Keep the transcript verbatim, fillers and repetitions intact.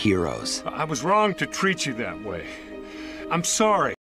heroes. I was wrong to treat you that way. I'm sorry.